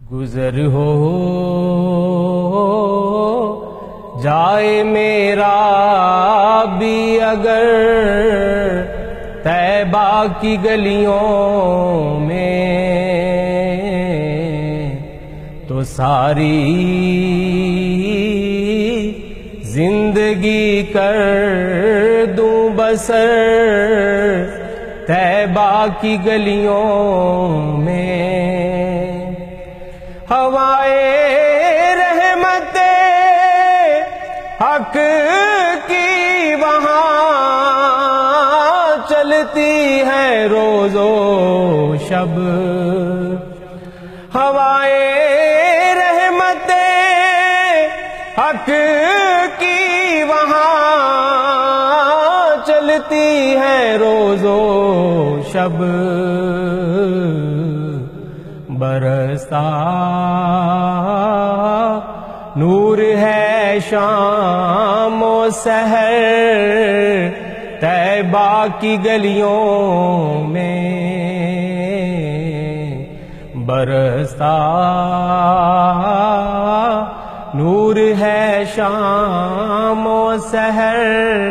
گزر ہو جائے میرا بھی اگر طیبہ کی گلیوں میں تو ساری زندگی کر دوں بسر طیبہ کی گلیوں میں ہوائے رحمت حق کی وہاں چلتی ہے روز و شب ہوائے رحمت حق کی وہاں چلتی ہے روز و شب برستا نور ہے شام و سحر طیبہ کی گلیوں میں برستا نور ہے شام و سحر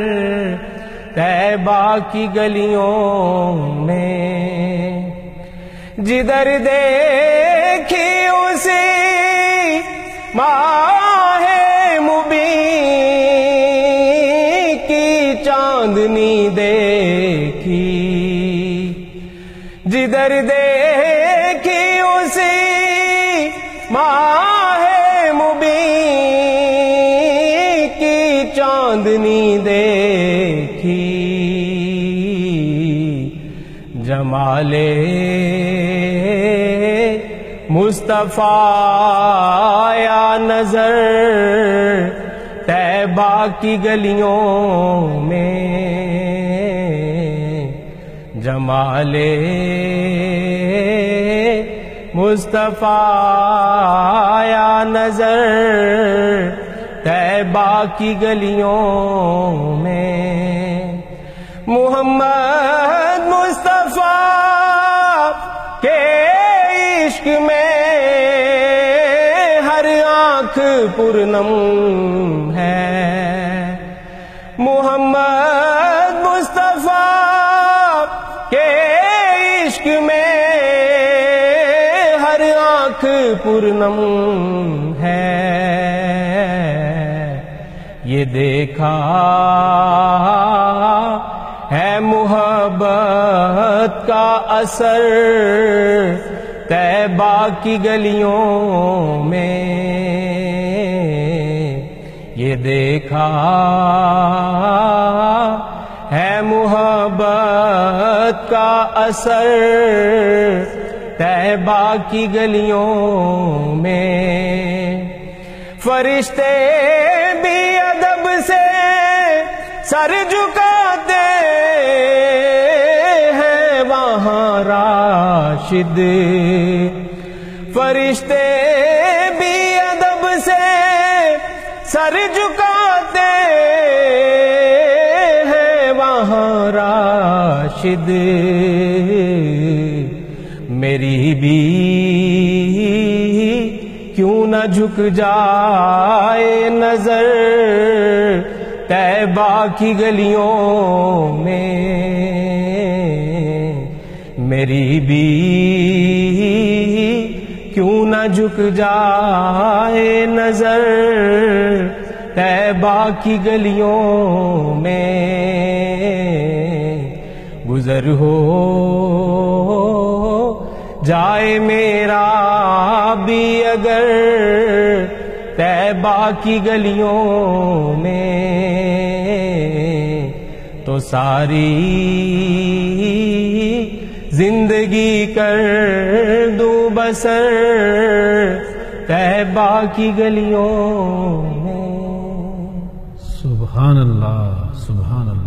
طیبہ کی گلیوں میں جدھر دیکھی اسی ماہ مبین کی چاندنی دیکھی جدھر دیکھی اسی ماہ مبین کی چاندنی دیکھی جمال مصطفیٰ یا نظر طیبہ کی گلیوں میں جمال مصطفیٰ یا نظر طیبہ کی گلیوں میں محمد مصطفیٰ کے عشق میں ہر آنکھ پرنم ہے محمد مصطفیٰ کے عشق میں ہر آنکھ پرنم ہے یہ دیکھا ہے محبت کا اثر طیبہ کی گلیوں میں یہ دیکھا ہے محبت کا اثر طیبہ کی گلیوں میں فرشتے بھی ادب سے سر جھکاتے ہیں وہاں راشد فرشتے بھی ادب سے سر جھکاتے ہیں وہاں راشد میری بھی کیوں نہ جھک جائے نظر طیبہ کی گلیوں میں میری بھی کیوں نہ جھک جائے نظر طیبہ کی گلیوں میں گزر ہو جائے میرا بھی اگر طیبہ کی گلیوں میں تو ساری زندگی کر دوں بسر طیبہ کی گلیوں میں سبحان اللہ سبحان اللہ